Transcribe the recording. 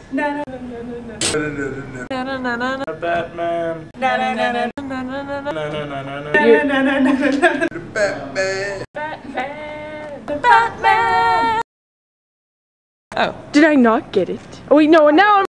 Batman. Oh, did I not get it? Oh wait, no, now I'm